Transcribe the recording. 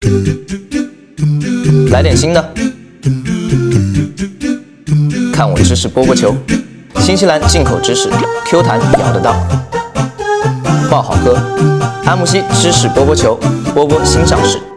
来点新的，看我知识波波球，新西兰进口知识 ，Q 弹摇得到，爆好喝，阿木西知识波波球，波波新上市。